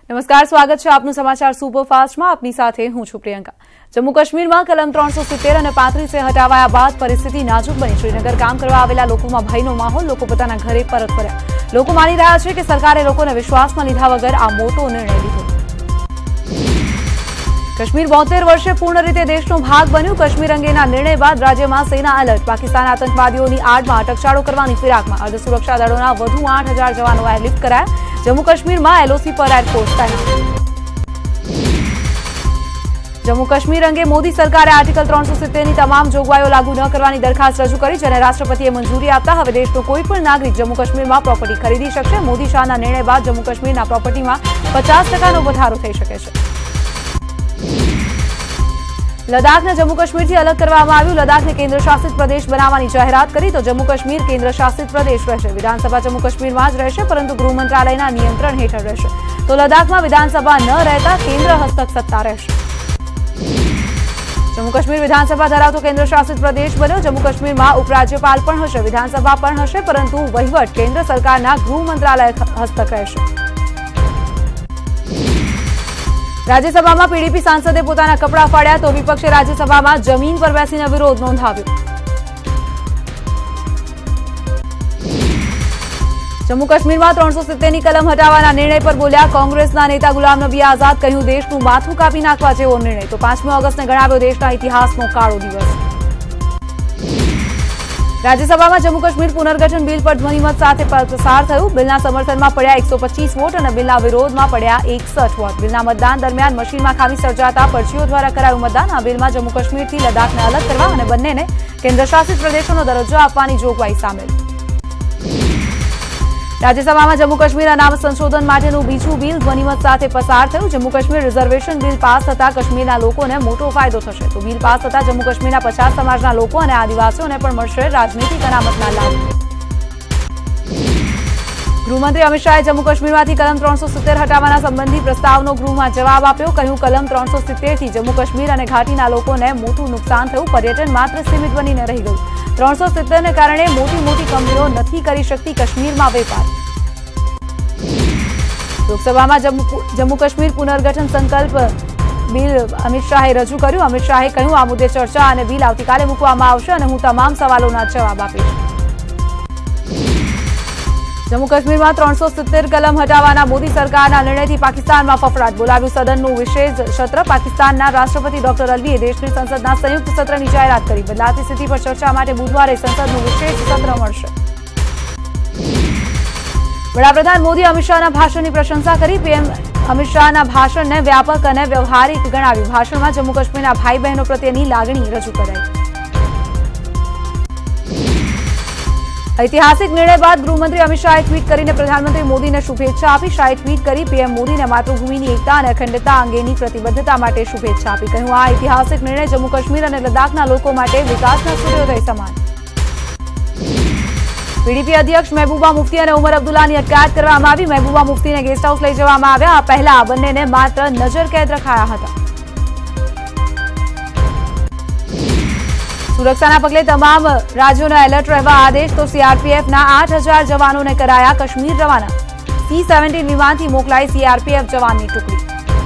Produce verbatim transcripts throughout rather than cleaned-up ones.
નમસ્કાર, સ્વાગત છે આપનું સમાચાર સુપરફાસ્ટમાં. આપની સાથે હું છું પ્રિયંકા. જમ્મુ કાશ્મીરમાં કલમ ત્રણસો સિત્તેર અને પાંત્રીસે હટાવાયા બાદ પરિસ્થિતિ નાજુક બની. શ્રીનગર કામ કરવા આવેલા લોકોમાં ભયનો માહોલ. લોકો પોતાના ઘરે પરત ફર્યા. લોકો માની રહ્યા છે કે સરકારે લોકોને વિશ્વાસમાં લીધા વગર આ મોટો નિર્ણય લીધો. કાશ્મીર બોતેર વર્ષે પૂર્ણ રીતે દેશનો ભાગ બન્યું. કાશ્મીર અંગેના નિર્ણય બાદ રાજ્યમાં સેના એલર્ટ. પાકિસ્તાન આતંકવાદીઓની આડમાં અટકચાળો કરવાની ફિરાકમાં. અર્ધ સુરક્ષા દળોના વધુ આઠ હજાર જવાનો એરલિફ્ટ કરાયા. જમ્મુ કાશ્મીરમાં એલઓસી પર એરફોર્સ તૈનાત. જમ્મુ કાશ્મીર અંગે મોદી સરકારે આર્ટિકલ ત્રણસો સિત્તેરની તમામ જોગવાઈઓ લાગુ ન કરવાની દરખાસ્ત રજૂ કરી, જેને રાષ્ટ્રપતિએ મંજૂરી આપતા હવે દેશનો કોઈ પણ નાગરિક જમ્મુ કાશ્મીરમાં પ્રોપર્ટી ખરીદી શકશે. મોદી શાહના નિર્ણય બાદ જમ્મુ કાશ્મીરના પ્રોપર્ટીમાં પચાસ ટકાનો વધારો થઈ શકે છે. લદ્દાખને જમ્મુ કાશ્મીરથી અલગ કરવામાં આવ્યું. લદ્દાખને કેન્દ્ર શાસિત પ્રદેશ બનાવવાની જાહેરાત કરી તો જમ્મુ કાશ્મીર કેન્દ્ર શાસિત પ્રદેશ રહેશે. વિધાનસભા જમ્મુ કાશ્મીરમાં જ રહેશે, પરંતુ ગૃહ મંત્રાલયના નિયંત્રણ હેઠળ રહેશે. તો લદ્દાખમાં વિધાનસભા ન રહેતા કેન્દ્ર હસ્તક સત્તા રહેશે. જમ્મુ કાશ્મીર વિધાનસભા ધરાવતો કેન્દ્ર શાસિત પ્રદેશ બન્યો. જમ્મુ કાશ્મીરમાં ઉપરાજ્યપાલ પણ હશે, વિધાનસભા પણ હશે, પરંતુ વહીવટ કેન્દ્ર સરકારના ગૃહ મંત્રાલય હસ્તક રહેશે. રાજ્યસભામાં પીડીપી સાંસદે પોતાના કપડાં ફાડ્યા તો વિપક્ષે રાજ્યસભામાં જમીન પર બેસીને વિરોધ નોંધાવ્યો. જમ્મુ કાશ્મીરમાં ત્રણસો સિત્તેરની કલમ હટાવવાના નિર્ણય પર બોલ્યા કોંગ્રેસના નેતા ગુલામ નબી આઝાદ. કહ્યું દેશનું માથું કાપી નાખવા જેવો નિર્ણય. તો પાંચમી ઓગસ્ટને ગણાવ્યો દેશના ઇતિહાસનો કાળો દિવસ. રાજ્યસભામાં જમ્મુ કાશ્મીર પુનર્ગઠન બિલ પર ધ્વનિમત સાથે પસાર થયું. બિલના સમર્થનમાં પડ્યા એકસો પચીસ વોટ અને બિલના વિરોધમાં પડ્યા એકસઠ વોટ. બિલના મતદાન દરમિયાન મશીનમાં ખામી સર્જાતા પરચીઓ દ્વારા કરાયું મતદાન. આ બિલમાં જમ્મુ કાશ્મીરથી લદ્દાખને અલગ કરવા અને બંનેને કેન્દ્રશાસિત પ્રદેશોનો દરજ્જો આપવાની જોગવાઈ સામેલ. રાજ્યસભામાં જમ્મુ કાશ્મીર અનામત સંશોધન માટેનું બીજું બિલ ધ્વનિમત સાથે પસાર થયું. Jammu Kashmir reservation bill pass થતા કાશ્મીરના લોકોને મોટો ફાયદો થશે. તો બિલ પાસ થતા જમ્મુ કાશ્મીરના પછાત સમાજના લોકો અને આદિવાસીઓને પણ મળશે રાજનીતિક અનામતના લાભ. ગૃહમંત્રી અમિત શાહે જમ્મુ કાશ્મીરમાંથી કલમ ત્રણસો સિત્તેર હટાવવાના સંબંધી પ્રસ્તાવનો ગૃહમાં જવાબ આપ્યો. કહ્યું કલમ ત્રણસો સિત્તેરથી જમ્મુ કાશ્મીર અને ઘાટીના લોકોને મોટું નુકસાન થયું. પર્યટન માત્ર સીમિત બનીને રહી ગયું. ત્રણસો સિત્તેરને કારણે મોટી મોટી કંપનીઓ નથી કરી શકતી કાશ્મીરમાં વેપાર. લોકસભામાં જમ્મુ કાશ્મીર પુનર્ગઠન સંકલ્પ બિલ અમિત શાહે રજૂ કર્યું. અમિત શાહે કહ્યું આ મુદ્દે ચર્ચા અને બિલ આવતીકાલે મૂકવામાં આવશે અને હું તમામ સવાલોના જવાબ આપીશ. જમ્મુ કાશ્મીરમાં ત્રણસો સિત્તેર કલમ હટાવવાના મોદી સરકારના નિર્ણયથી પાકિસ્તાનમાં ફફડાટ. બોલાવ્યું સદનનું વિશેષ સત્ર. પાકિસ્તાનના રાષ્ટ્રપતિ ડોક્ટર અલવીએ દેશની સંસદના સંયુક્ત સત્રની જાહેરાત કરી. બદલાતી સ્થિતિ પર ચર્ચા માટે બુધવારે સંસદનું વિશેષ સત્ર મળશે. વડાપ્રધાન મોદી અમિત શાહના ભાષણની પ્રશંસા કરી. પીએમ અમિત શાહના ભાષણને વ્યાપક અને વ્યવહારિક ગણાવ્યું. ભાષણમાં જમ્મુ કાશ્મીરના ભાઈ બહેનો પ્રત્યેની લાગણી રજૂ કરાઈ. ઐતિહાસિક નિર્ણય બાદ ગૃહમંત્રી અમિત શાહે ટ્વીટ કરીને પ્રધાનમંત્રી મોદીને શુભેચ્છા આપી. શાહે ટ્વીટ કરી પીએમ મોદીને માતૃભૂમિની એકતા અને અખંડતા અંગેની પ્રતિબદ્ધતા માટે શુભેચ્છા આપી. કહ્યું આ ઐતિહાસિક નિર્ણય જમ્મુ કાશ્મીર અને લદ્દાખના લોકો માટે વિકાસના સૂર્યોદય સમાન. પીડીપી અધ્યક્ષ મહેબૂબા મુફ્તી અને ઉમર અબ્દુલ્લાની અટકાયત કરવામાં આવી. મહેબૂબા મુફ્તીને ગેસ્ટ હાઉસ લઈ જવામાં આવ્યા. આ પહેલા આ બંનેને માત્ર નજરકેદ રખાયા હતા. સુરક્ષાના પગલે તમામ રાજ્યોનો એલર્ટ રહેવા આદેશ. તો સીઆરપીએફના આઠ હજાર જવાનોને કરાયા કાશ્મીર રવાના. સી સેવન્ટીન વિમાનથી મોકલાઈ સીઆરપીએફ જવાનની ટુકડી.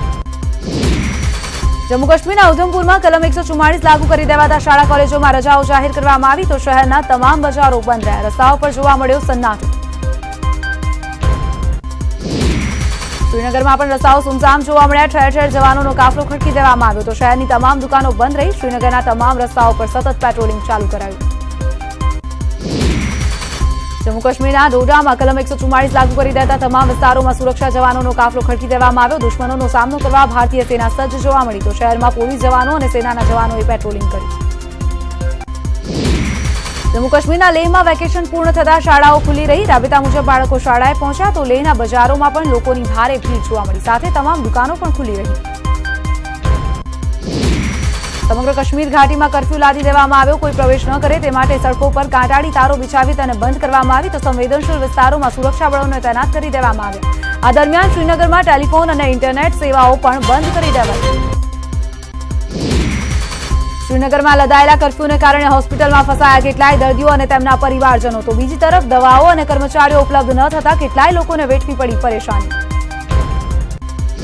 જમ્મુ કાશ્મીરના ઉધમપુરમાં કલમ એકસો ચુમ્માળીસ લાગુ કરી દેવાતા શાળા કોલેજોમાં રજાઓ જાહેર કરવામાં આવી. તો શહેરના તમામ બજારો બંધ રહ્યા. રસ્તાઓ પર જોવા મળ્યો સન્નાટો. શ્રીનગરમાં પણ રસ્તાઓ સુમસામ જોવા મળ્યા. ઠેર ઠેર જવાનોનો કાફલો ખડકી દેવામાં આવ્યો. તો શહેરની તમામ દુકાનો બંધ રહી. શ્રીનગરના તમામ રસ્તાઓ પર સતત પેટ્રોલિંગ ચાલુ કરાયું. જમ્મુ કાશ્મીરના ડોડામાં કલમ એકસો ચુમ્માળીસ લાગુ કરી દેતા તમામ વિસ્તારોમાં સુરક્ષા જવાનોનો કાફલો ખડકી દેવામાં આવ્યો. દુશ્મનોનો સામનો કરવા ભારતીય સેના સજ્જ જોવા મળી. તો શહેરમાં પોલીસ જવાનો અને સેનાના જવાનોએ પેટ્રોલિંગ કર્યું. જમ્મુ કાશ્મીરના લેહમાં વેકેશન પૂર્ણ થતા શાળાઓ ખુલ્લી રહી. રાબેતા મુજબ બાળકો શાળાએ પહોંચ્યા. તો લેહના બજારોમાં પણ લોકોની ભારે ભીડ જોવા મળી. સાથે તમામ દુકાનો પણ ખુલ્લી રહી. સમગ્ર કાશ્મીર ઘાટીમાં કર્ફ્યુ લાદી દેવામાં આવ્યો. કોઈ પ્રવેશ ન કરે તે માટે સડકો પર કાંટાળી તારો બિછાવી તેને બંધ કરવામાં આવી. તો સંવેદનશીલ વિસ્તારોમાં સુરક્ષા બળોને તૈનાત કરી દેવામાં આવ્યા. આ દરમિયાન શ્રીનગરમાં ટેલિફોન અને ઇન્ટરનેટ સેવાઓ પણ બંધ કરી દેવાઈ. શ્રીનગરમાં લદાયેલા કર્ફ્યુને કારણે હોસ્પિટલમાં ફસાયા કેટલાય દર્દીઓ અને તેમના પરિવારજનો. તો બીજી તરફ દવાઓ અને કર્મચારીઓ ઉપલબ્ધ ન થતા કેટલાય લોકોને વેઠવી પડી પરેશાની.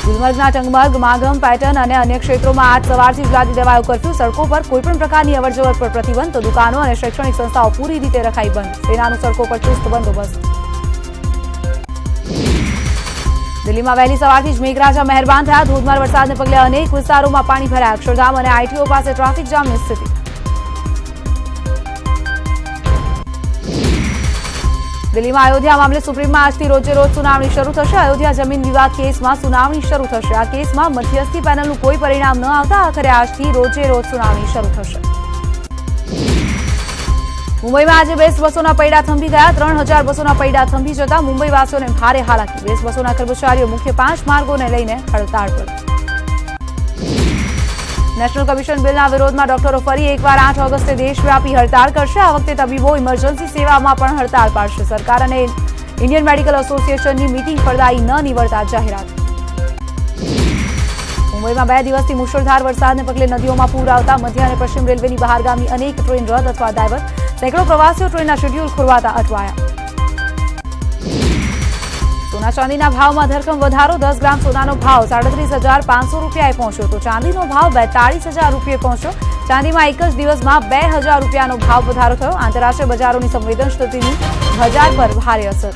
ગુલમર્ગના ટંગમર્ગ, માગમ, પેટર્ન અને અન્ય ક્ષેત્રોમાં આજ સવારથી જ લાદી દેવાયો કર્ફ્યુ. સડકો પર કોઈપણ પ્રકારની અવરજવર પર પ્રતિબંધ, તો દુકાનો અને શૈક્ષણિક સંસ્થાઓ પૂરી રીતે રખાઈ બંધ. સેનાનું સડકો પર ચુસ્ત બંદોબસ્ત. દિલ્હીમાં વહેલી સવારથી જ મેઘરાજા મહેરબાન થયા. ધોધમાર વરસાદને પગલે અનેક વિસ્તારોમાં પાણી ભરાયા. અક્ષરધામ અને આઈટીઓ પાસે ટ્રાફિક જામની સ્થિતિ. દિલ્હીમાં અયોધ્યા મામલે સુપ્રીમમાં આજથી રોજે રોજ સુનાવણી શરૂ થશે. અયોધ્યા જમીન વિવાદ કેસમાં સુનાવણી શરૂ થશે. આ કેસમાં મધ્યસ્થી પેનલનું કોઈ પરિણામ ન આવતા આખરે આજથી રોજે રોજ સુનાવણી શરૂ થશે. મુંબઈમાં આજે બેસ્ટ બસોના પૈડા થંભી ગયા. ત્રણ હજાર બસોના પૈડા થંભી જતા મુંબઈવાસીઓને ભારે હાલાકી. બેસ્ટ બસોના કર્મચારીઓ મુખ્ય પાંચ માર્ગોને લઈને હડતાળ પર. નેશનલ કમિશન બિલના વિરોધમાં ડોક્ટરો ફરી એકવાર આઠ ઓગસ્ટે દેશવ્યાપી હડતાળ કરશે. આ વખતે તબીબો ઇમરજન્સી સેવામાં પણ હડતાળ પાડશે. સરકાર અને ઇન્ડિયન મેડિકલ એસોસિએશનની મીટિંગ ફળદાયી ન નીવડતા જાહેરાત. મુંબઈમાં બે દિવસથી મુશળધાર વરસાદને પગલે નદીઓમાં પૂર આવતા મધ્ય અને પશ્ચિમ રેલવેની બહારગામી અનેક ટ્રેન રદ અથવા ડાયવર્ટ. સેંકડો પ્રવાસીઓ ટ્રેનના શેડ્યુલ ખોરવાતા અટવાયા. સોના ચાંદીના ભાવમાં ધરખમ વધારો. દસ ગ્રામ સોનાનો ભાવ સાડત્રીસ હજાર પાંચસો રૂપિયાએ પહોંચ્યો, તો ચાંદીનો ભાવ બેતાળીસ હજાર રૂપિયે પહોંચ્યો. ચાંદીમાં એક જ દિવસમાં બે હજાર રૂપિયાનો ભાવ વધારો થયો. આંતરરાષ્ટ્રીય બજારોની સંવેદનશીલતાની બજાર પર ભારે અસર.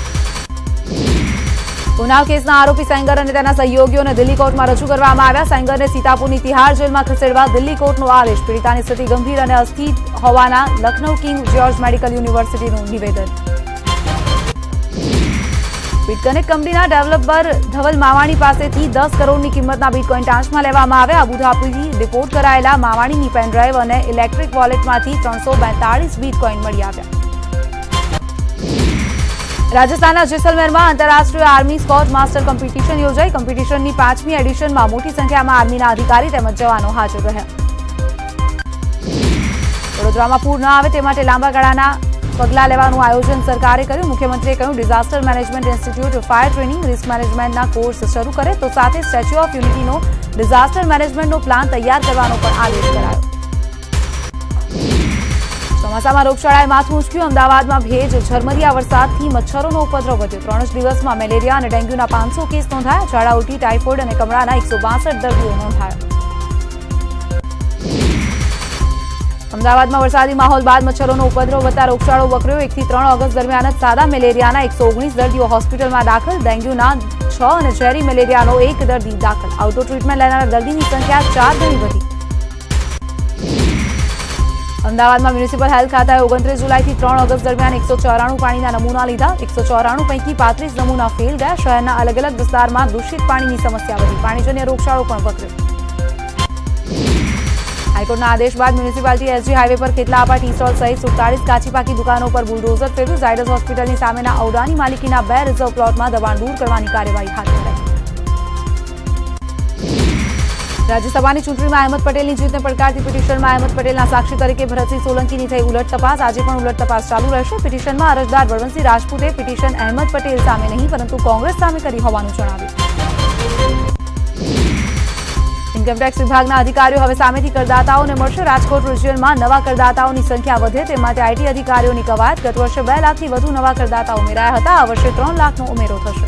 ઉનાવ કેસના આરોપી સેંગર અને તેના સહયોગીઓને દિલ્હી કોર્ટમાં રજૂ કરવામાં આવ્યા. સેંગરને સીતાપુરની તિહાર જેલમાં ખસેડવા દિલ્હી કોર્ટનો આદેશ. પીડિતાની સ્થિતિ ગંભીર અને અસ્થિર હોવાના લખનૌ કિંગ જ્યોર્જ મેડિકલ યુનિવર્સિટીનું નિવેદન. બીટકનેક્ટ કંપનીના ડેવલપર ધવલ માવાણી પાસેથી દસ કરોડની કિંમતના બીટકોઈન ટાંચમાં લેવામાં આવ્યા. અબુધાબીથી ડિપોર્ટ કરાયેલા માવાણીની પેનડ્રાઈવ અને ઇલેક્ટ્રિક વોલેટમાંથી ત્રણસો બેતાળીસ બીટકોઈન મળી આવ્યા. રાજસ્થાનના જેસલમેરમાં આંતરરાષ્ટ્રીય આર્મી સ્કોટ માસ્ટર કોમ્પિટિશન યોજાઈ. કોમ્પિટિશનની પાંચમી એડિશનમાં મોટી સંખ્યામાં આર્મીના અધિકારી તેમજ જવાનો હાજર રહ્યા. વડોદરામાં પૂર ન આવે તે માટે લાંબા ગાળાના પગલાં લેવાનું આયોજન સરકારે કર્યું. મુખ્યમંત્રીએ કહ્યું disaster management institute fire training risk મેનેજમેન્ટના કોર્સ શરૂ કરે, તો સાથે સ્ટેચ્યુ ઓફ યુનિટીનો ડિઝાસ્ટર મેનેજમેન્ટનો પ્લાન તૈયાર કરવાનો પણ આદેશ કરાયો. ચોમાસામાં રોગચાળાએ માથું ઊંચક્યું. અમદાવાદમાં ભેજ, ઝરમરિયા વરસાદથી મચ્છરોનો ઉપદ્રવ વધ્યો. ત્રણ જ દિવસમાં મેલેરિયા અને ડેન્ગ્યુના પાંચસો કેસ નોંધાયા. ઝાડા ઉલટી, ટાઇફોઇડ અને કમળાના એકસો બાસઠ દર્દીઓ નોંધાયા. અમદાવાદમાં વરસાદી માહોલ બાદ મચ્છરોનો ઉપદ્રવ વધતા રોગચાળો વકર્યો. એકથી ત્રણ ઓગસ્ટ દરમિયાન જ સાદા મેલેરિયાના એકસો ઓગણીસ દર્દીઓ હોસ્પિટલમાં દાખલ. ડેન્ગ્યુના છ અને ઝેરી મેલેરિયાનો એક દર્દી દાખલ. આઉટડોર ટ્રીટમેન્ટ લેનારા દર્દીની સંખ્યા ચાર ગણી વધી. અમદાવાદમાં મ્યુનિસિપલ હેલ્થ ખાતાએ ઓગણત્રીસ જુલાઈથી ત્રણ ઓગસ્ટ દરમિયાન એકસો ચોરાણું પાણીના નમૂના લીધા. એકસો ચોરાણું પૈકી પાંત્રીસ નમૂના ફેલ ગયા. શહેરના અલગ અલગ વિસ્તારમાં દૂષિત પાણીની સમસ્યા વધી. પાણીજન્ય રોગચાળો પણ વકર્યો. હાઈકોર્ટના આદેશ બાદ મ્યુનિસિપાલિટી એસજી હાઈવે પર ખેતલાપા ટી સ્ટોલ સહિત સુડતાલીસ કાચી પાકી દુકાનો પર બુલડોઝર ફેરવ્યું. ઝાયડસ હોસ્પિટલની સામેના ઔડાની માલિકીના બે રિઝર્વ પ્લોટમાં દબાણ દૂર કરવાની કાર્યવાહી હાથ ધરાઈ. રાજ્યસભાની ચૂંટણીમાં અહેમદ પટેલની જીતને પડકારતી પિટિશનમાં અહેમદ પટેલના સાક્ષી તરીકે ભરતસિંહ સોલંકીની થઈ ઉલટ તપાસ. આજે પણ ઉલટ તપાસ ચાલુ રહેશે. પિટિશનમાં અરજદાર બળવંતસિંહ રાજપૂતે પિટિશન અહેમદ પટેલ સામે નહીં પરંતુ કોંગ્રેસ સામે કરી હોવાનું જણાવ્યું. ઇન્કમટેક્સ વિભાગના અધિકારીઓ હવે સામેથી કરદાતાઓને મળશે. રાજકોટ રિજિયનમાં નવા કરદાતાઓની સંખ્યા વધે તે માટે આઈટી અધિકારીઓની કવાયત. ગત વર્ષે બે લાખથી વધુ નવા કરદાતા ઉમેરાયા હતા. આ વર્ષે ત્રણ લાખનો ઉમેરો થશે.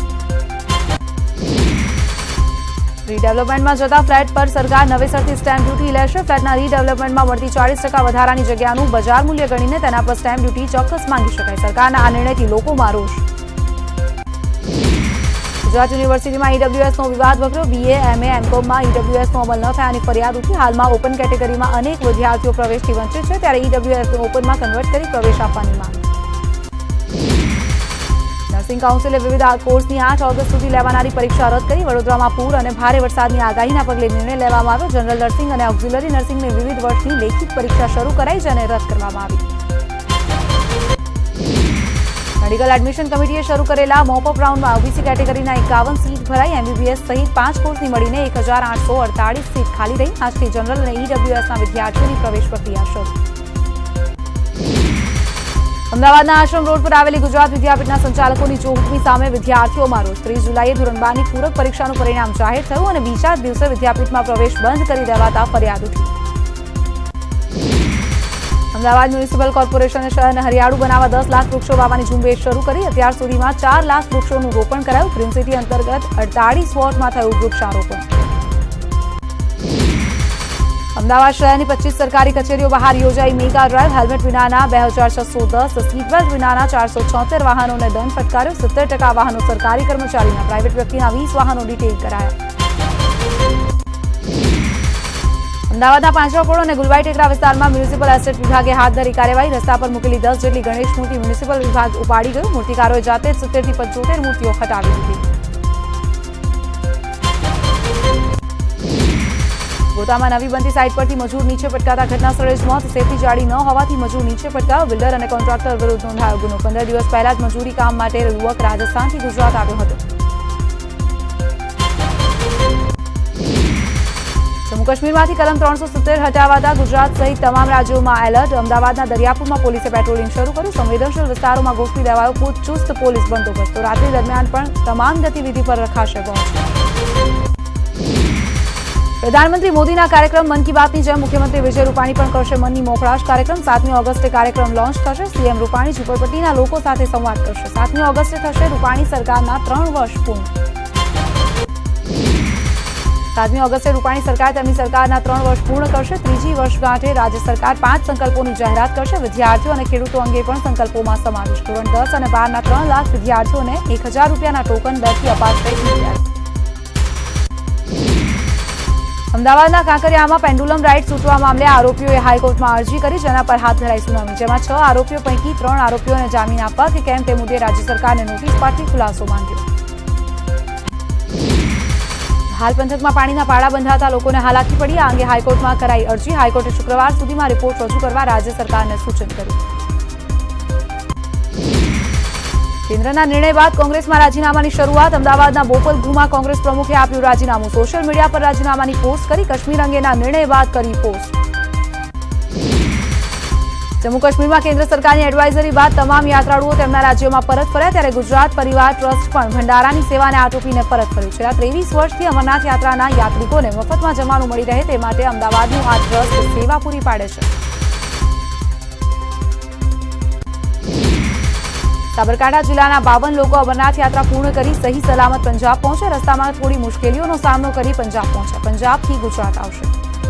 રીડેવલપમેન્ટમાં જતા ફ્લેટ પર સરકાર નવેસરથી સ્ટેમ્પ ડ્યુટી લેશે. ફ્લેટના રીડેવલપમેન્ટમાં મળતી ચાલીસ ટકા વધારાની જગ્યાનું બજાર મૂલ્ય ગણીને તેના પર સ્ટેમ્પ ડ્યુટી ચોક્કસ માંગી શકાય. સરકારના આ નિર્ણયથી લોકોમાં રોષ. ગુજરાત યુનિવર્સિટીમાં ઈડબ્લ્યુએસનો વિવાદ વકર્યો. બીએ, એમએ, એમકોમમાં ઈડબ્લ્યુએસનો અમલ ન થયાની ફરિયાદ ઉઠી. હાલમાં ઓપન કેટેગરીમાં અનેક વિદ્યાર્થીઓ પ્રવેશથી વંચિત છે, ત્યારે ઈડબ્લ્યુએસને ઓપનમાં કન્વર્ટ કરી પ્રવેશ આપવાની માંગ. નર્સિંગ કાઉન્સિલે વિવિધ કોર્સની આઠ ઓગસ્ટ સુધી લેવાનારી પરીક્ષા રદ કરી. વડોદરામાં પૂર અને ભારે વરસાદની આગાહીના પગલે નિર્ણય લેવામાં આવ્યો. જનરલ નર્સિંગ અને ઓક્ઝિલરી નર્સિંગની વિવિધ વર્ષની લેખિત પરીક્ષા શરૂ કરાઈ જેને રદ કરવામાં આવી. મેડિકલ એડમિશન કમિટીએ શરૂ કરેલા મોપઅપ રાઉન્ડમાં ઓબીસી કેટેગરીના એકાવન સીટ ભરાઈ. એમબીબીએસ સહિત પાંચ કોર્સની મળીને એક હજાર આઠસો અડતાલીસ સીટ ખાલી રહી. આજથી જનરલ અને ઈડબ્લ્યુએસના વિદ્યાર્થીઓની પ્રવેશ પ્રક્રિયા શરૂ. અમદાવાદના આશ્રમ રોડ પર આવેલી ગુજરાત વિદ્યાપીઠના સંચાલકોની ચોહટની સામે વિદ્યાર્થીઓમાં રોષ. ત્રીસ જુલાઈએ ધોરણ બારની પૂરક પરીક્ષાનું પરિણામ જાહેર થયું અને બીજા જ દિવસે વિદ્યાપીઠમાં પ્રવેશ બંધ કરી દેવાતા ફરિયાદ ઉઠી. અમદાવાદ મ્યુનિસિપલ કોર્પોરેશને શહેરને હરિયાળું બનાવવા દસ લાખ વૃક્ષો વાવવાની ઝુંબેશ શરૂ કરી. અત્યાર સુધીમાં ચાર લાખ વૃક્ષોનું રોપણ કરાયું. ગ્રીન સિટી અંતર્ગત અડતાળીસ વોર્ડમાં થયું વૃક્ષારોપણ. અમદાવાદ શહેરની પચીસ સરકારી કચેરીઓ બહાર યોજાઈ મેગા ડ્રાઈવ. હેલ્મેટ વિનાના બે હજાર છસો દસ, સીટ બેલ્ટ વિનાના ચારસો છોતેર વાહનોને દંડ ફટકાર્યો. સિત્તેર ટકા વાહનો સરકારી કર્મચારીના, પ્રાઇવેટ વ્યક્તિના વીસ વાહનો ડિટેઇન કરાયા. અમદાવાદના પાંજરાપોળ અને ગુલબાઈ ટેકરા વિસ્તારમાં મ્યુનિસિપલ એસ્ટેટ વિભાગે હાથ ધરી કાર્યવાહી. રસ્તા પર મૂકેલી દસ જેટલી ગણેશ મૂર્તિ મ્યુનિસિપલ વિભાગ ઉપાડી ગયું. મૂર્તિકારોએ જાતે જ સિત્તેર થી પંચોતેર મૂર્તિઓ હટાવી દીધી. ગોતામાં નવી બનતી સાઇટ પરથી મજૂર નીચે પટકાતા ઘટના સ્થળે જ મોત. સેફટી જાળી ન હોવાથી મજૂર નીચે પટકાયો. બિલ્ડર અને કોન્ટ્રાક્ટર વિરુદ્ધ નોંધાયો ગુનો. પંદર દિવસ પહેલા જ મજૂરી કામ માટે યુવક રાજસ્થાનથી ગુજરાત આવ્યો હતો. જમ્મુ કાશ્મીરમાંથી કલમ ત્રણસો સિત્તેર હટાવાતા ગુજરાત સહિત તમામ રાજ્યોમાં એલર્ટ. અમદાવાદના દરિયાપુરમાં પોલીસે પેટ્રોલિંગ શરૂ કર્યું. સંવેદનશીલ વિસ્તારોમાં ગોઠવી દેવાયો ચુસ્ત પોલીસ બંદોબસ્ત. તો રાત્રિ દરમિયાન પણ તમામ ગતિવિધિ પર રખાશે વોચ. પ્રધાનમંત્રી મોદીના કાર્યક્રમ મન કી બાતની જેમ મુખ્યમંત્રી વિજય રૂપાણી પણ કરશે મનની મોકળાશ કાર્યક્રમ. સાતમી ઓગસ્ટે કાર્યક્રમ લોન્ચ થશે. સીએમ રૂપાણી ઝુંપડપટ્ટીના લોકો સાથે સંવાદ કરશે. સાતમી ઓગસ્ટે થશે રૂપાણી સરકારના ત્રણ વર્ષ પૂર્ણ. સાતમી ઓગસ્ટે રૂપાણી સરકાર તેમની સરકારના ત્રણ વર્ષ પૂર્ણ કરશે. ત્રીજી વર્ષગાંઠે રાજ્ય સરકાર પાંચ સંકલ્પોની જાહેરાત કરશે. વિદ્યાર્થીઓ અને ખેડૂતો અંગે પણ સંકલ્પોમાં સમાવેશ. ધોરણ દસ અને બારના ત્રણ લાખ વિદ્યાર્થીઓને એક હજાર રૂપિયાના ટોકન દરથી અપાશે. અમદાવાદના કાંકરિયામાં પેન્ડુલમ રાઇડ છૂટવા મામલે આરોપીઓએ હાઈકોર્ટમાં અરજી કરી, જેના પર હાથ ધરાઈ સુનાવણી. જેમાં છ આરોપીઓ પૈકી ત્રણ આરોપીઓને જામીન આપવા કે કેમ તે મુદ્દે રાજ્ય સરકારને નોટિસ પાઠવી ખુલાસો માંગ્યો. હાલ પંથકમાં પાણીના પાળા બંધાતા લોકોને હાલાકી પડી. આ અંગે હાઈકોર્ટમાં કરાઈ અરજી. હાઈકોર્ટે શુક્રવાર સુધીમાં રિપોર્ટ રજૂ કરવા રાજ્ય સરકારને સૂચન કર્યું. કેન્દ્રના નિર્ણય બાદ કોંગ્રેસમાં રાજીનામાની શરૂઆત. અમદાવાદના બોપલ ગુમાં કોંગ્રેસ પ્રમુખે આપ્યું રાજીનામું. સોશિયલ મીડિયા પર રાજીનામાની પોસ્ટ કરી. કાશ્મીર અંગેના નિર્ણય બાદ કરી પોસ્ટ. જમ્મુ કાશ્મીરમાં કેન્દ્ર સરકારની એડવાઇઝરી બાદ તમામ યાત્રાળુઓ તેમના રાજ્યોમાં પરત ફર્યા. ત્યારે ગુજરાત પરિવાર ટ્રસ્ટ પણ ભંડારાની સેવાને આટોપીને પરત ફર્યું. છેલ્લા ત્રેવીસ વર્ષથી અમરનાથ યાત્રાના યાત્રિકોને મફતમાં જમવાનું મળી રહે તે માટે અમદાવાદનું આ ટ્રસ્ટ સેવા પૂરી પાડે છે. સાબરકાંઠા જિલ્લાના બાવન લોકો અમરનાથ યાત્રા પૂર્ણ કરી સહી સલામત પંજાબ પહોંચ્યા. રસ્તામાં થોડી મુશ્કેલીઓનો સામનો કરી પંજાબ પહોંચ્યા. પંજાબથી ગુજરાત આવશે.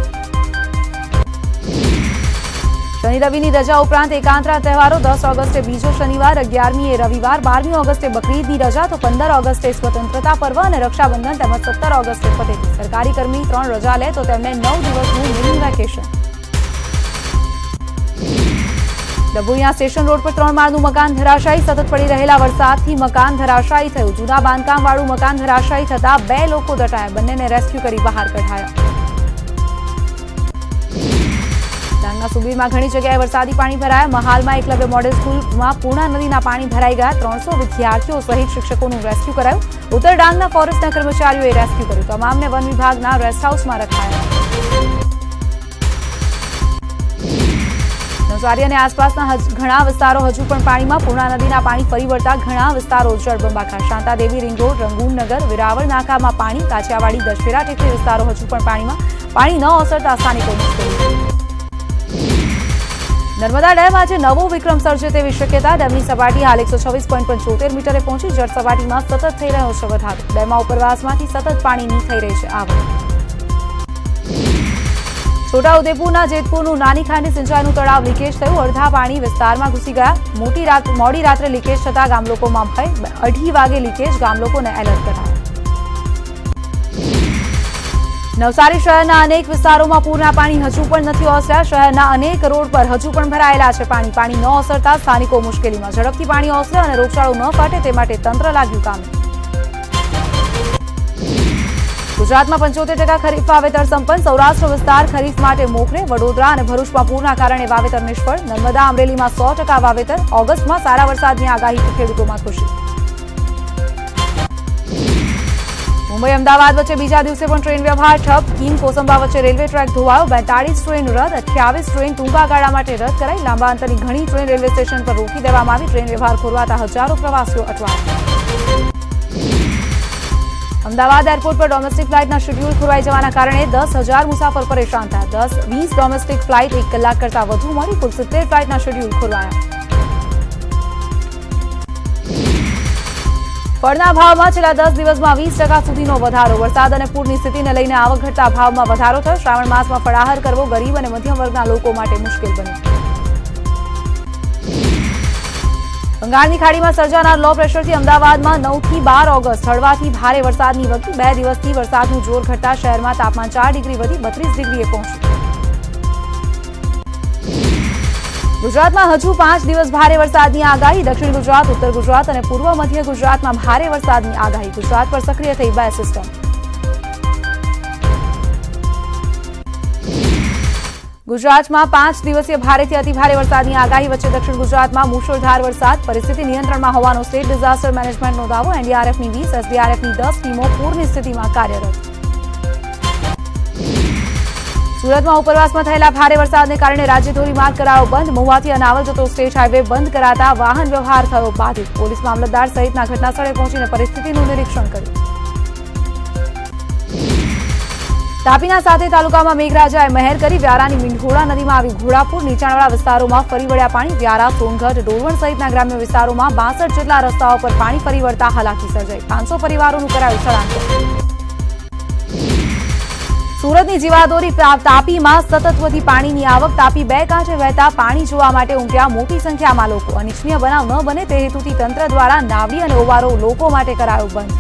શનિ રવિની રજા ઉપરાંત એકાંતરા તહેવારો. દસ ઓગસ્ટે બીજો શનિવાર, અગિયારમી એ રવિવાર, બારમી ઓગસ્ટે બકરીદની રજા, તો પંદર ઓગસ્ટે સ્વતંત્રતા પર્વ અને રક્ષાબંધન તેમજ સત્તર ઓગસ્ટે પતેતી. સરકારી કર્મી ત્રણ રજા લે તો તેમને નવ દિવસનું મિની વેકેશન. ડભોઈના સ્ટેશન રોડ પર ત્રણ માળનું મકાન ધરાશાયી. સતત પડી રહેલા વરસાદથી મકાન ધરાશાયી થયું. જૂના બાંધકામવાળું મકાન ધરાશાયી થતા બે લોકો દટાયા. બંનેને રેસ્ક્યુ કરી બહાર કઢાયા. ડાંગના સુબીરમાં ઘણી જગ્યાએ વરસાદી પાણી ભરાયા. મહાલમાં એકલવ્ય મોડેલ સ્કૂલમાં પૂર્ણા નદીના પાણી ભરાઈ ગયા. ત્રણસો વિદ્યાર્થીઓ સહિત શિક્ષકોનું રેસ્ક્યુ કરાયું. ઉત્તર ડાંગના ફોરેસ્ટના કર્મચારીઓએ રેસ્ક્યુ કર્યું. તમામને વન વિભાગના રેસ્ટ હાઉસમાં રખાયા. નવસારી અને આસપાસના ઘણા વિસ્તારો હજુ પણ પાણીમાં. પૂર્ણા નદીના પાણી ફરી વળતા ઘણા વિસ્તારો જળબંબાકાર. શાંતાદેવી રિંગ રોડ, રંગૂનનગર, વિરાવળ નાકામાં પાણી. કાછિયાવાડી, દશેરા ટેકરી વિસ્તારો હજુ પણ પાણીમાં. પાણી ન ઓસરતા સ્થાનિકો મુશ્કેલી. નર્મદા ડેમ આજે નવો વિક્રમ સર્જે તેવી શક્યતા. ડેમની સપાટી હાલ એકસો છવ્વીસ પોઈન્ટ પંચોતેર મીટરે પહોંચી. જળ સપાટીમાં સતત થઈ રહ્યો છે વધારો. ડેમમાં ઉપરવાસમાંથી સતત પાણીની થઈ રહી છે આવક. છોટાઉદેપુરના જેતપુરનું નાની ખાંડી સિંચાઈનું તળાવ લીકેજ થયું. અડધા પાણી વિસ્તારમાં ઘૂસી ગયા. મોટી રાત મોડી રાત્રે લીકેજ થતા ગામલોકોમાં ભય. અઢી વાગે લીકેજ, ગામલોકોને એલર્ટ કરાયા. નવસારી શહેરના અનેક વિસ્તારોમાં પૂરના પાણી હજુ પણ નથી ઓસર્યા. શહેરના અનેક રોડ પર હજુ પણ ભરાયેલા છે પાણી. પાણી ન ઓસરતા સ્થાનિકો મુશ્કેલીમાં. ઝડપથી પાણી ઓસરે અને રોગચાળો ન ફાટે તે માટે તંત્ર લાગ્યું કામે. ગુજરાતમાં પંચોતેર ટકા ખરીફ વાવેતર સંપન્ન. સૌરાષ્ટ્ર વિસ્તાર ખરીફ માટે મોખરે. વડોદરા અને ભરૂચમાં પૂરના કારણે વાવેતર નિષ્ફળ. નર્મદા, અમરેલીમાં સો ટકા વાવેતર. ઓગસ્ટમાં સારા વરસાદની આગાહીથી ખેડૂતોમાં ખુશી. મુંબઈ અમદાવાદ વચ્ચે બીજા દિવસે પણ ટ્રેન વ્યવહાર ઠપ. કીમ કોસંબા વચ્ચે રેલવે ટ્રેક ધોવાયો. બેતાળીસ ટ્રેન રદ. અઠ્યાવીસ ટ્રેન ટૂંકા ગાળા માટે રદ કરાઈ. લાંબા અંતરની ઘણી ટ્રેન રેલવે સ્ટેશન પર રોકી દેવામાં આવી. ટ્રેન વ્યવહાર ખોરવાતા હજારો પ્રવાસીઓ અટવાયા. અમદાવાદ એરપોર્ટ પર ડોમેસ્ટિક ફ્લાઇટના શેડ્યુલ ખોરવાઈ જવાના કારણે દસ હજાર મુસાફર પરેશાન થયા. દસ વીસ ડોમેસ્ટિક ફ્લાઇટ એક કલાક કરતા વધુ મળી. કુલ સિત્તેર ફ્લાઇટના શેડ્યુલ ખોરવાયા. ફળના ભાવમાં છેલ્લા દસ દિવસમાં વીસ ટકા સુધીનો વધારો. વરસાદ અને પૂરની સ્થિતિને લઈને આવક ઘટતા ભાવમાં વધારો થયો. શ્રાવણ માસમાં ફળાહાર કરવો ગરીબ અને મધ્યમ વર્ગના લોકો માટે મુશ્કેલ બન્યું. બંગાળની ખાડીમાં સર્જાનાર લો પ્રેશરથી અમદાવાદમાં નવ થી બાર ઓગસ્ટ હળવાથી ભારે વરસાદની વકી. બે દિવસથી વરસાદનું જોર ઘટતા શહેરમાં તાપમાન ચાર ડિગ્રી વધી બત્રીસ ડિગ્રીએ પહોંચ્યું. ગુજરાતમાં હજુ પાંચ દિવસ ભારે વરસાદની આગાહી. દક્ષિણ ગુજરાત, ઉત્તર ગુજરાત અને પૂર્વ મધ્ય ગુજરાતમાં ભારે વરસાદની આગાહી. ગુજરાત પર સક્રિય થઈ બે સિસ્ટમ. ગુજરાતમાં પાંચ દિવસીય ભારેથી અતિભારે વરસાદની આગાહી વચ્ચે દક્ષિણ ગુજરાતમાં મુશળધાર વરસાદ. પરિસ્થિતિ નિયંત્રણમાં હોવાનો સ્ટેટ ડિઝાસ્ટર મેનેજમેન્ટનો દાવો. એનડીઆરએફની વીસ, એસડીઆરએફની દસ ટીમો પૂરની સ્થિતિમાં કાર્યરત. સુરતમાં ઉપરવાસમાં થયેલા ભારે વરસાદને કારણે રાજ્ય ધોરીમાર્ગ કરાયો બંધ. મહુવાથી અનાવલ જતો સ્ટેટ હાઈવે બંધ કરાતા વાહન વ્યવહાર થયો બાધિત. પોલીસ મામલતદાર સહિતના ઘટનાસ્થળે પહોંચીને પરિસ્થિતિનું નિરીક્ષણ કર્યું. તાપીના સાથે તાલુકામાં મેઘરાજાએ મહેર કરી. વ્યારાની મીંઢોળા નદીમાં આવી ઘોડાપુર. નીચાણવાળા વિસ્તારોમાં ફરી વળ્યા પાણી. વ્યારા, સોનગઢ, ડોલવણ સહિતના ગ્રામ્ય વિસ્તારોમાં બાસઠ જેટલા રસ્તાઓ પર પાણી ફરી વળતા હાલાકી સર્જાઈ. પાંચસો પરિવારોનું કરાયું સ્થળાંતર. સુરતની જીવાદોરી તાપીમાં સતત વધી પાણીની આવક. તાપી બે કાંઠે વહેતા પાણી જોવા માટે ઉમટ્યા મોટી સંખ્યામાં લોકો. અનિચ્છનીય બનાવ ન બને તે હેતુથી તંત્ર દ્વારા નાવડી અને ઓવારો લોકો માટે કરાયો બંધ.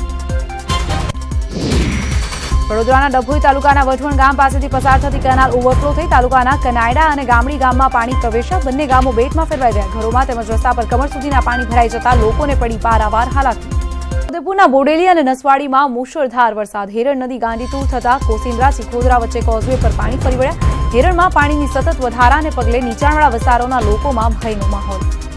વડોદરાના ડભોઈ તાલુકાના વઢવણ ગામ પાસેથી પસાર થતી કેનાલ ઓવરફ્લો થઈ. તાલુકાના કનાયડા અને ગામડી ગામમાં પાણી પ્રવેશ્યા. બંને ગામો બેટમાં ફેરવાઈ ગયા. ઘરોમાં તેમજ રસ્તા પર કમર સુધીના પાણી ભરાઈ જતા લોકોને પડી પારાવાર હાલાકી. ઉદયપુરના બોડેલી અને નસવાડીમાં મુશળધાર વરસાદ. હેરણ નદી ગાંડીતુર થતા કોસિન્દ્રા ચિખોદરા વચ્ચે કોઝવે પર પાણી ફરી વળ્યા. હેરણમાં પાણીની સતત વધારાને પગલે નીચાણવાળા વિસ્તારોના લોકોમાં ભયનો માહોલ.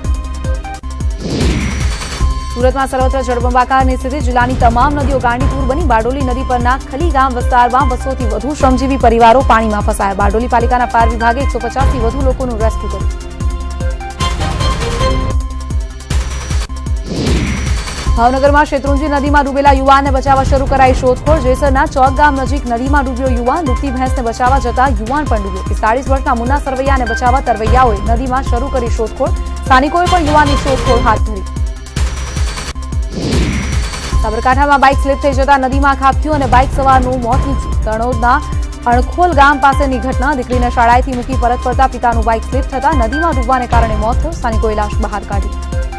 સુરતમાં સર્વત્ર જળબંબાકારની સ્થિતિ. જિલ્લાની તમામ નદીઓ ગાંડીતુર બની. બારડોલી નદી પરના ખલી ગામ વિસ્તારમાં બસોથી વધુ શ્રમજીવી પરિવારો પાણીમાં ફસાયા. બારડોલી પાલિકાના ફાયર વિભાગે એકસો પચાસથી વધુ લોકોનું રેસ્ક્યુ કર્યું. ભાવનગરમાં શેત્રુંજી નદીમાં ડૂબેલા યુવાનને બચાવવા શરૂ કરાઈ શોધખોળ. જેસરના ચોક ગામ નજીક નદીમાં ડૂબ્યો યુવાન. ડૂબતી ભેંસને બચાવવા જતા યુવાન પણ ડૂબ્યો. પિસ્તાળીસ વર્ષના મુન્ના સરવૈયાને બચાવવા તરવૈયાઓએ નદીમાં શરૂ કરી શોધખોળ. સ્થાનિકોએ પણ યુવાનની શોધખોળ હાથ ધરી. સાબરકાંઠામાં બાઇક સ્લીપ થઈ જતા નદીમાં ખાબક્યું અને બાઇક સવારનું મોત નીપજ્યું. તણોદના અણખોલ ગામ પાસેની ઘટના. દીકરીને શાળાએથી મૂકી પરત ફરતા પિતાનું બાઇક સ્લીપ થતા નદીમાં ડૂબવાને કારણે મોત થયું. સ્થાનિકોએ લાશ બહાર કાઢી.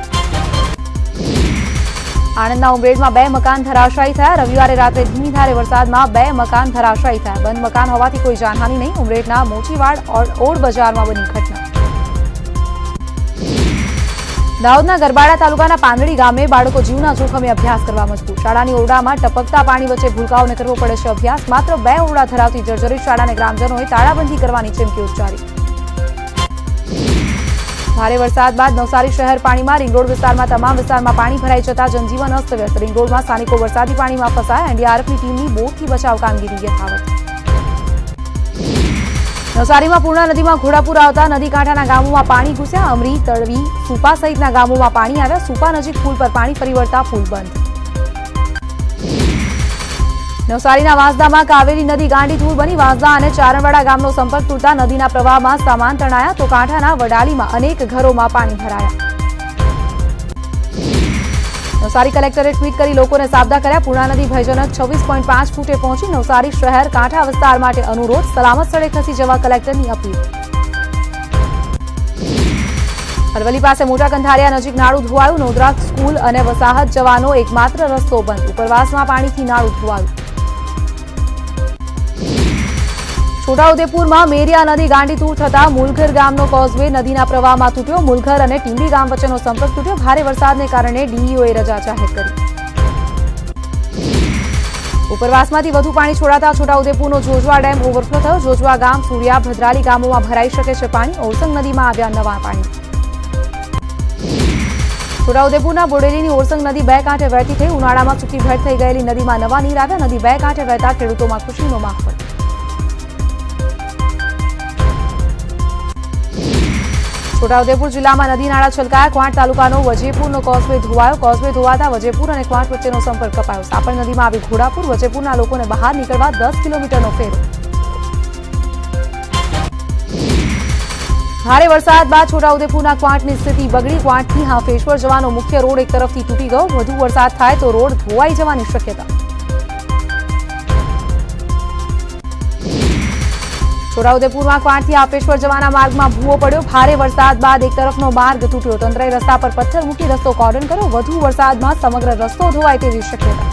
આણંદના ઉમરેડમાં બે મકાન ધરાશાયી થયા. રવિવારે રાત્રે ધીમી ધારે વરસાદમાં બે મકાન ધરાશાયી થયા. બંધ મકાન હોવાથી કોઈ જાનહાની નહીં. ઉમરેડના મોચીવાડ ઓડ બજારમાં બની ઘટના. દાહોદના ગરબાડા તાલુકાના પાંદડી ગામે બાળકો જીવના જોખમે અભ્યાસ કરવા મજબૂર. શાળાની ઓરડામાં ટપકતા પાણી વચ્ચે ભૂલકાઓને કરવો પડે છે અભ્યાસ. માત્ર બે ઓરડા ધરાવતી જર્જરિત શાળાને ગ્રામજનોએ તાળાબંધી કરવાની ચીમકી ઉચ્ચારી. ભારે વરસાદ બાદ નવસારી શહેર પાણીમાં. રિંગ રોડ વિસ્તારમાં તમામ વિસ્તારમાં પાણી ભરાઈ જતા જનજીવન અસ્તવ્યસ્ત. રિંગ રોડમાં સ્થાનિકો વરસાદી પાણીમાં ફસાયા. એનડીઆરએફની ટીમની બોટથી બચાવ કામગીરી યથાવત. નવસારીમાં પૂર્ણા નદીમાં ઘોડાપુર આવતા નદી કાંઠાના ગામોમાં પાણી ઘૂસ્યા. અમરી, તળવી, સુપા સહિતના ગામોમાં પાણી આવ્યા. સુપા નજીક પુલ પર પાણી ફરી વળતા પુલ બંધ. નવસારીના વાંસદામાં કાવેરી નદી ગાંડીતુર બની. વાંસદા અને ચારણવાડા ગામનો સંપર્ક તૂટતા નદીના પ્રવાહમાં સામાન તણાયા. તો કાંઠાના વડાલીમાં અનેક ઘરોમાં પાણી ભરાયા. નવસારી કલેક્ટરે ટ્વીટ કરી લોકોને સાબદા કર્યા. પૂર્ણા નદી ભયજનક છવ્વીસ પોઈન્ટ પાંચ ફૂટે પહોંચી. નવસારી શહેર કાંઠા વિસ્તાર માટે અનુરોધ. સલામત સ્થળે ખસી જવા કલેક્ટરની અપીલ. અરવલ્લી પાસે મોટા કંથારિયા નજીક નાળું ધોવાયું. નોદરા સ્કૂલ અને વસાહત જવાનો એકમાત્ર રસ્તો બંધ. ઉપરવાસમાં પાણીથી નાળું ધોવાયું. છોટાઉદેપુરમાં મેરિયા નદી ગાંડીતુર થતા મુલઘર ગામનો કોઝવે નદીના પ્રવાહમાં તૂટ્યો. મુલઘર અને ટીંબી ગામ વચ્ચેનો સંપર્ક તૂટ્યો. ભારે વરસાદને કારણે ડીઈઓએ રજા જાહેર કરી. ઉપરવાસમાંથી વધુ પાણી છોડાતા છોટાઉદેપુરનો જોજવા ડેમ ઓવરફ્લો થયો. જોજવા ગામ, સુરિયા, ભદ્રાલી ગામોમાં ભરાઈ શકે છે પાણી. ઓરસંગ નદીમાં આવ્યા નવા પાણી. છોટાઉદેપુરના બોડેલીની ઓરસંગ નદી બે કાંઠે વહેતી થઈ. ઉનાળામાં સૂકી ભેટ થઈ ગયેલી નદીમાં નવા નીર આવ્યા. નદી બે કાંઠે વહેતા ખેડૂતોમાં ખુશીનો માહોલ. છોટાઉદેપુર જિલ્લામાં નદી નાળા છલકાયા. ક્વાંટ તાલુકાનો વજેપુરનો કોઝવે ધોવાયો. કોઝવે ધોવાતા વજેપુર અને ક્વાંટ વચ્ચેનો સંપર્ક કપાયો. સાપણ નદીમાં આવી ઘોડાપુર. વજેપુરના લોકોને બહાર નીકળવા દસ કિલોમીટરનો ફેરો. ભારે વરસાદ બાદ છોટાઉદેપુરના ક્વાંટની સ્થિતિ બગડી. ક્વાંટથી હાંફેશ્વર જવાનો મુખ્ય રોડ એક તરફથી તૂટી ગયો. વધુ વરસાદ થાય તો રોડ ધોવાઈ જવાની શક્યતા. છોટાઉદેપુરમાં ક્વાંટથી હાંફેશ્વર જવાના માર્ગમાં ભૂવો પડ્યો. ભારે વરસાદ બાદ એક તરફનો માર્ગ તૂટ્યો. તંત્રએ રસ્તા પર પથ્થર મૂકી રસ્તો કોર્ડન કર્યો. વધુ વરસાદમાં સમગ્ર રસ્તો ધોવાય તેવી શક્યતા.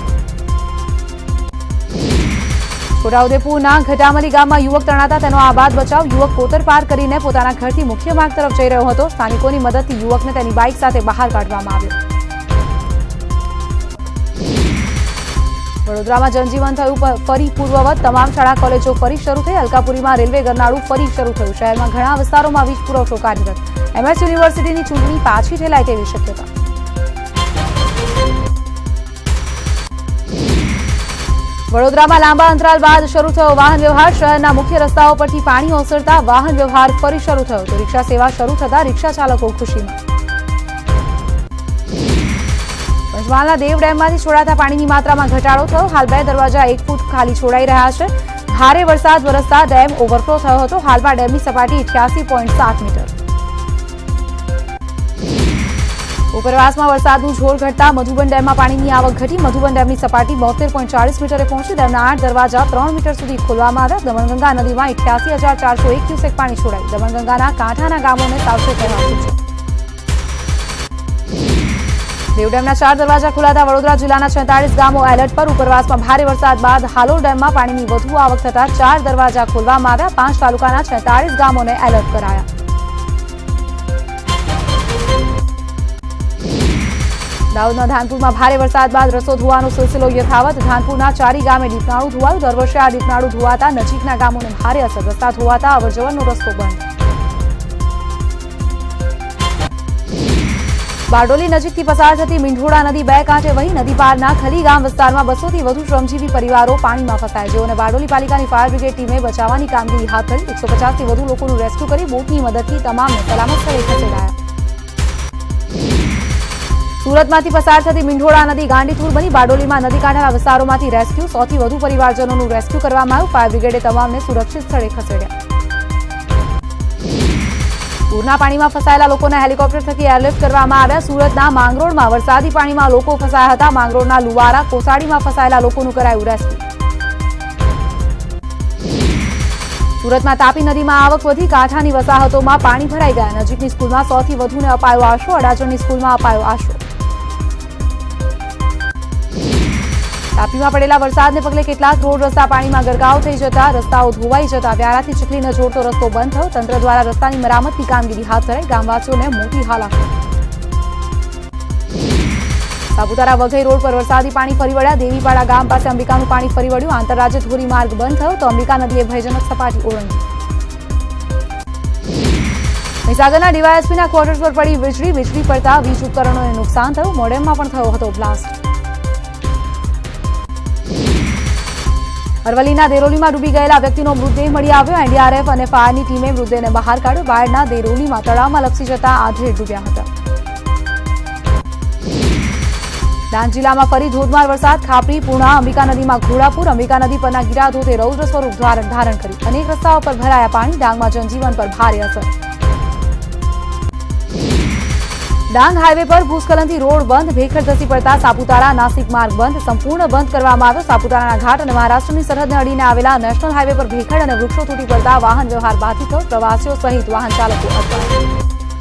છોટાઉદેપુરના ઘટામલી ગામમાં યુવક તણાતા તેનો આબાદ બચાવ. યુવક કોતર પાર કરીને પોતાના ઘરથી મુખ્ય માર્ગ તરફ જઈ રહ્યો હતો. સ્થાનિકોની મદદથી યુવકને તેની બાઇક સાથે બહાર કાઢવામાં આવ્યો. વડોદરામાં જનજીવન થયું ફરી પૂર્વવત. તમામ શાળા કોલેજો ફરી શરૂ થઈ. અલકાપુરીમાં રેલવે ગરનાળું ફરી શરૂ થયું. શહેરમાં ઘણા વિસ્તારોમાં વીજ પુરવઠો કાર્યરત. એમએસ યુનિવર્સિટીની ચૂંટણી પાછી ઠેલાય તેવી શક્યતા. વડોદરામાં લાંબા અંતરાલ બાદ શરૂ થયો વાહન વ્યવહાર. શહેરના મુખ્ય રસ્તાઓ પરથી પાણી ઓસરતા વાહન વ્યવહાર ફરી શરૂ થયો. તો રિક્ષા સેવા શરૂ થતા રિક્ષા ચાલકો ખુશીમાં. પંચમહાલના દેવ ડેમમાંથી છોડાતા પાણીની માત્રામાં ઘટાડો થયો. હાલ બે દરવાજા એક ફૂટ ખાલી છોડાઈ રહ્યા છે. ભારે વરસાદ વરસતા ડેમ ઓવરફ્લો થયો હતો. હાલમાં ડેમની સપાટી અઠ્યાસી પોઈન્ટ સાત મીટર. ઉપરવાસમાં વરસાદનું જોર ઘટતા મધુબન ડેમમાં પાણીની આવક ઘટી. મધુબન ડેમની સપાટી બોતેર પોઈન્ટ ચાલીસ મીટરે પહોંચી. ડેમના આઠ દરવાજા ત્રણ મીટર સુધી ખોલવામાં આવ્યા. દમણગંગા નદીમાં અઠ્યાસી હજાર ચારસો એક ક્યુસેક પાણી છોડાયું. દમણગંગાના કાંઠાના ગામોને સાવચેત રહેવા સૂચના. દેવ ડેમના ચાર દરવાજા ખોલાતા વડોદરા જિલ્લાના છેતાલીસ ગામો એલર્ટ પર. ઉપરવાસમાં ભારે વરસાદ બાદ હાલોલ ડેમમાં પાણીની વધુ આવક થતા ચાર દરવાજા ખોલવામાં આવ્યા. પાંચ તાલુકાના છેતાલીસ ગામોને એલર્ટ કરાયા. દાહોદના ધાનપુરમાં ભારે વરસાદ બાદ રસ્તો ધોવાનો સિલસિલો યથાવત. ધાનપુરના ચારી ગામે દીપનાળું ધોવાયું. દર વર્ષે આ દીપનાળું ધોવાતા નજીકના ગામોને ભારે અસર. રસ્તા ધોવાતા અવરજવરનો રસ્તો બંધ. બારડોલી નજીકથી પસાર થતી મીંઢોળા નદી બે કાંઠે વહી. નદી પારના ખલી ગામ વિસ્તારમાં બસોથી વધુ શ્રમજીવી પરિવારો પાણીમાં ફસાયા. જેઓને બારડોલી પાલિકાની ફાયર બ્રિગેડ ટીમે બચાવવાની કામગીરી હાથ ધરી. એકસો પચાસથી વધુ લોકોનું રેસ્ક્યુ કરી બોટની મદદથી તમામને સલામત સ્થળે ખસેડાયા. સુરતમાંથી પસાર થતી મીંઢોળા નદી ગાંડીતુર બની. બારડોલીમાં નદી કાંઠાના વિસ્તારોમાંથી રેસ્ક્યુ. સોથી વધુ પરિવારજનોનું રેસ્ક્યુ કરવામાં આવ્યું. ફાયર બ્રિગેડે તમામને સુરક્ષિત સ્થળે ખસેડ્યા. પૂરના પાણીમાં ફસાયેલા લોકોને હેલિકોપ્ટર થકી એરલિફ્ટ કરવામાં આવ્યા. સુરતના માંગરોળમાં વરસાદી પાણીમાં લોકો ફસાયા હતા. માંગરોળના લુવારા કોસાડીમાં ફસાયેલા લોકોનું કરાયું રેસ્ક્યુ. સુરતમાં તાપી નદીમાં આવક વધી. કાંઠાની વસાહતોમાં પાણી ભરાઈ ગયા. નજીકની સ્કૂલમાં સોથી વધુને અપાયો આશરો. અડાજણની સ્કૂલમાં અપાયો આશરો. તાપીમાં પડેલા વરસાદને પગલે કેટલાક રોડ રસ્તા પાણીમાં ગરકાવ થઈ જતા રસ્તાઓ ધોવાઈ જતા વ્યારાથી ચીખલીને જોડતો રસ્તો બંધ થયો. તંત્ર દ્વારા રસ્તાની મરામતની કામગીરી હાથ ધરાઈ. ગામવાસીઓને મોટી હાલાકી. સાપુતારા વઘઈ રોડ પર વરસાદી પાણી ફરી વળ્યા. દેવીપાડા ગામ પાસે અંબિકાનું પાણી ફરી વળ્યું. આંતરરાજ્ય ધોરી માર્ગ બંધ થયો તો અંબિકા નદીએ ભયજનક સપાટી ઓળંગી. મહીસાગરના ડીવાયએસપીના ક્વાર્ટર્સ પર પડી વીજળી. વીજળી પડતા વીજ ઉપકરણોને નુકસાન થયું. મોડેમમાં પણ થયો હતો બ્લાસ્ટ. અરવલ્લીના દેરોલીમાં ડૂબી ગયેલા વ્યક્તિનો મૃતદેહ મળી આવ્યો. એનડીઆરએફ અને ફાયરની ટીમે મૃતદેહને બહાર કાઢ્યો. બાયડના દેરોલીમાં તળાવમાં લપસી જતા આધેડ ડૂબ્યા હતા. ડાંગ જિલ્લામાં ફરી ધોધમાર વરસાદ. ખાપરી, પૂર્ણા, અંબિકા નદીમાં ઘોડાપુર. અંબિકા નદી પરના ગીરાધોધે રૌદ્ર સ્વરૂપ ધારણ કર્યું. અનેક રસ્તાઓ પર ભરાયા પાણી. ડાંગમાં જનજીવન પર ભારે અસર. ડાંગ હાઈવે પર ભૂસ્ખલનથી રોડ બંધ. ભેખડ ધસી પડતા સાપુતારા નાસિક માર્ગ બંધ. સંપૂર્ણ બંધ કરવામાં આવ્યો. સાપુતારાના ઘાટ અને મહારાષ્ટ્રની સરહદને અડીને આવેલા નેશનલ હાઈવે પર ભેખડ અને વૃક્ષો તૂટી પડતા વાહન વ્યવહાર બાધિત થયો. પ્રવાસીઓ સહિત વાહન ચાલકો અટવાયા.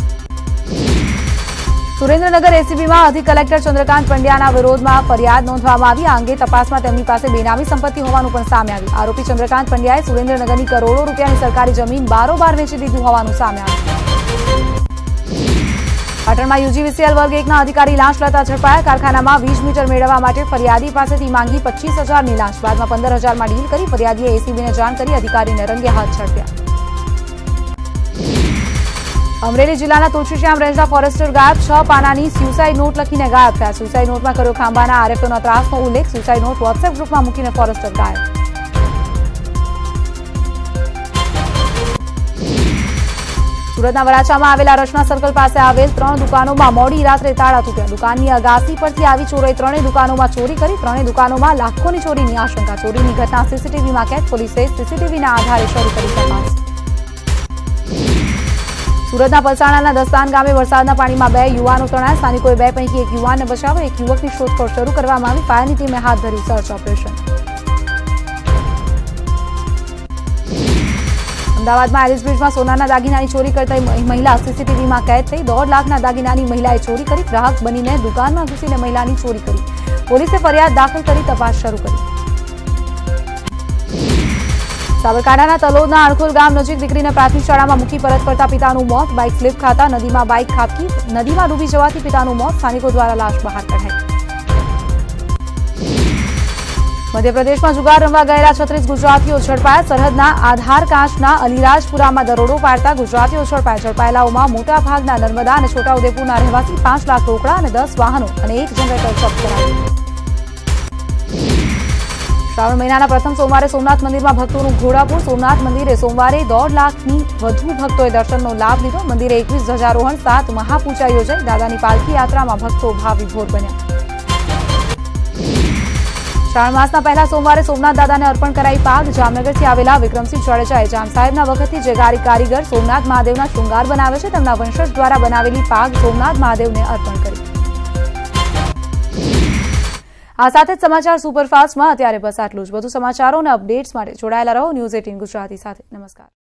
સુરેન્દ્રનગર એસીબીમાં અધિક કલેક્ટર ચંદ્રકાંત પંડ્યાના વિરોધમાં ફરિયાદ નોંધવામાં આવી. આ અંગે તપાસમાં તેમની પાસે બેનામી સંપત્તિ હોવાનું પણ સામે આવ્યું. આરોપી ચંદ્રકાંત પંડ્યાએ સુરેન્દ્રનગરની કરોડો રૂપિયાની સરકારી જમીન બારોબાર વેચી દીધું હોવાનું સામે આવ્યું. પાટણમાં યુજીવીસીએલ વર્ગ એકના અધિકારી લાંચ લેતા ઝડપાયા. કારખાનામાં વીસ મીટર મેળવવા માટે ફરિયાદી પાસેથી માંગી પચીસ હજારની લાંચ. બાદમાં પંદર હજારમાં ડીલ કરી. ફરિયાદીએ એસીબીને જાણ કરી અધિકારીને રંગે હાથ ઝડપ્યા. અમરેલી જિલ્લાના તુલસીશ્યામ રેન્જના ફોરેસ્ટર ગાયબ. છ પાનાની સ્યુસાઇડ નોટ લખીને ગાયબ થયા. સ્યુસાઇડ નોટમાં કર્યો ખાંભાના આરએફઓના ત્રાસનો ઉલ્લેખ. સ્યુસાઇડ નોટ વોટ્સએપ ગ્રુપમાં મૂકીને ફોરેસ્ટર ગાયબ. સુરતના વરાછામાં આવેલા રચના સર્કલ પાસે આવેલ ત્રણ દુકાનોમાં મોડી રાત્રે તાળા તૂટ્યા. દુકાનની અગાસી પરથી આવી ચોરોએ ત્રણેય દુકાનોમાં ચોરી કરી. ત્રણેય દુકાનોમાં લાખોની ચોરીની આશંકા. ચોરીની ઘટના સીસીટીવીમાં કેદ. પોલીસે સીસીટીવીના આધારે શરૂ કરી તપાસ. સુરતના પલસાણાના દસ્તાન ગામે વરસાદના પાણીમાં બે યુવાનો તણાયા. સ્થાનિકોએ બે પૈકી એક યુવાનને બચાવ્યો. એક યુવકની શોધખોળ શરૂ કરવામાં આવી. ફાયરની ટીમે હાથ ધર્યું સર્ચ ઓપરેશન. અમદાવાદમાં એલિસ બ્રિજમાં સોનાના દાગીનાની ચોરી કરતા મહિલા સીસીટીવીમાં કેદ થઈ. દોઢ લાખના દાગીનાની મહિલાએ ચોરી કરી. ગ્રાહક બનીને દુકાનમાં ઘૂસીને મહિલાની ચોરી કરી. પોલીસે ફરિયાદ દાખલ કરી તપાસ શરૂ કરી. સાબરકાંઠાના તલોદના અણખોલ ગામ નજીક દીકરીને પ્રાથમિક શાળામાં મૂકી પરત ફરતા પિતાનું મોત. બાઇક સ્લીપ ખાતા નદીમાં બાઇક ખાબકી. નદીમાં ડૂબી જવાથી પિતાનું મોત. સ્થાનિકો દ્વારા લાશ બહાર કઢાઈ. મધ્યપ્રદેશમાં જુગાર રમવા ગયેલા છત્રીસ ગુજરાતીઓ ઝડપાયા. સરહદના આધાર કાંચના અલીરાજપુરામાં દરોડો પાડતા ગુજરાતીઓ ઝડપાયા. ઝડપાયેલાઓમાં મોટાભાગના નર્મદા અને છોટાઉદેપુરના રહેવાસી. પાંચ લાખ રોકડા અને દસ વાહનો અને એક જનરેટર જપ્ત કરાયું. શ્રાવણ મહિનાના પ્રથમ સોમવારે સોમનાથ મંદિરમાં ભક્તોનું ઘોડાપુર. સોમનાથ મંદિરે સોમવારે દોઢ લાખની વધુ ભક્તોએ દર્શનનો લાભ લીધો. મંદિરે એકવીસ ધ્વજારોહણ, સાત મહાપૂજા યોજાઈ. દાદાની પાલખી યાત્રામાં ભક્તો ભાવવિભોર બન્યા. શ્રાવણ માસના પહેલા સોમવારે સોમનાથ દાદાને અર્પણ કરાઈ પાગ. જામનગરથી આવેલા વિક્રમસિંહ જાડેજાએ જામ સાહેબના વખતથી જે કારીગર સોમનાથ મહાદેવના શૃંગાર બનાવે છે તેમના વંશજ દ્વારા બનાવેલી પાગ સોમનાથ મહાદેવને અર્પણ કરી. આ સાથે જ સમાચાર સુપરફાસ્ટમાં અત્યારે બસ આટલું જ. વધુ સમાચારો અને અપડેટ્સ માટે જોડાયેલા રહો ન્યૂઝ અઠ્ઠાવીસ ગુજરાતી સાથે. નમસ્કાર.